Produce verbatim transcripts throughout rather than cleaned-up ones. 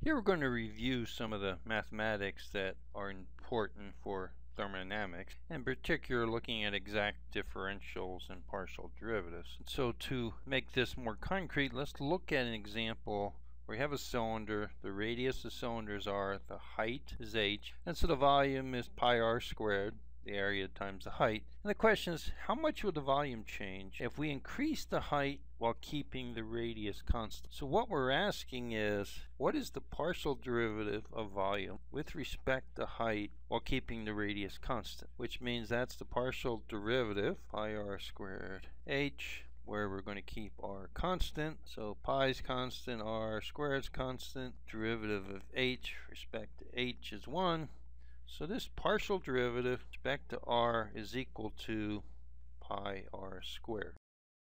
Here we're going to review some of the mathematics that are important for thermodynamics, in particular looking at exact differentials and partial derivatives. So to make this more concrete, let's look at an example where we have a cylinder. The radius of cylinders r, the height is h, and so the volume is pi r squared, the area times the height. And the question is, how much will the volume change if we increase the height while keeping the radius constant? So what we're asking is, what is the partial derivative of volume with respect to height while keeping the radius constant? Which means that's the partial derivative, pi r squared h, where we're going to keep r constant. So pi is constant, r squared is constant, derivative of h respect to h is one. So this partial derivative with respect to r is equal to pi r squared.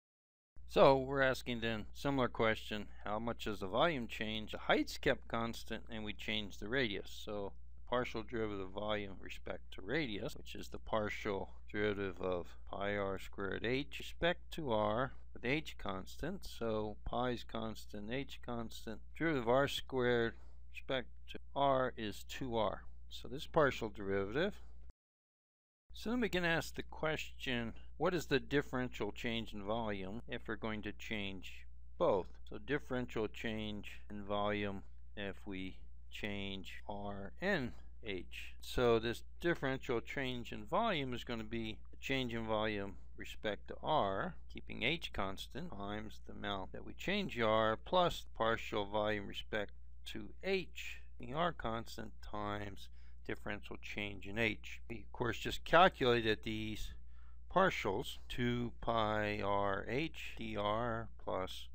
So we're asking then, similar question, how much does the volume change? The height's kept constant and we change the radius. So the partial derivative of volume with respect to radius, which is the partial derivative of pi r squared h respect to r with h constant. So pi is constant, h constant. Derivative of r squared respect to r is two r. So this partial derivative. So then we can ask the question, what is the differential change in volume if we're going to change both? So differential change in volume if we change r and h. So this differential change in volume is going to be a change in volume respect to r, keeping h constant, times the amount that we change r, plus partial volume respect to h, the r constant, times differential change in h. We of course just calculated these partials, two pi r h dr plus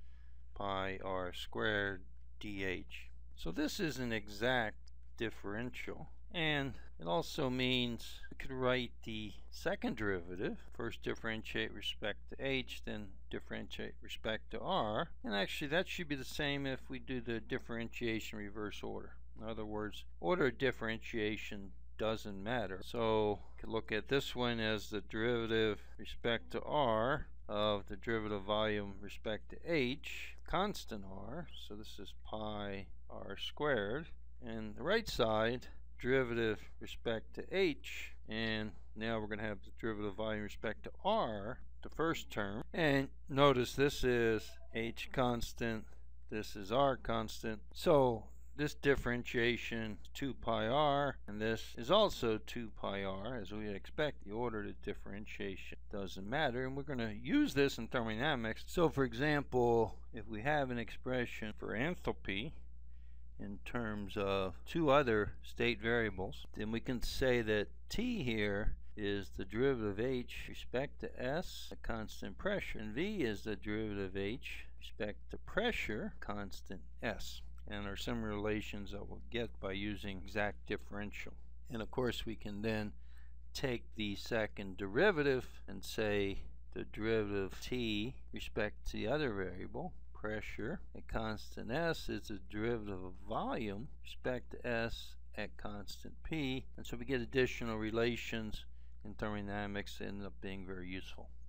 pi r squared dh. So this is an exact differential, and it also means we could write the second derivative, first differentiate respect to h, then differentiate respect to r, and actually that should be the same if we do the differentiation reverse order. In other words, order of differentiation doesn't matter. So we could look at this one as the derivative respect to r of the derivative volume respect to h, constant r, so this is pi r squared, and the right side derivative respect to h, and now we're going to have the derivative volume respect to r, the first term, and notice this is h constant, this is r constant, so this differentiation is two pi r, and this is also two pi r. As we would expect, the order of the differentiation doesn't matter, and we're going to use this in thermodynamics. So for example, if we have an expression for enthalpy in terms of two other state variables, then we can say that T here is the derivative of h respect to s, a constant pressure, and V is the derivative of h respect to pressure, constant s. And our similar relations that we'll get by using exact differential. And of course we can then take the second derivative and say the derivative of t respect to the other variable, pressure, at constant s, is the derivative of volume respect to s at constant p. And so we get additional relations in thermodynamics that end up being very useful.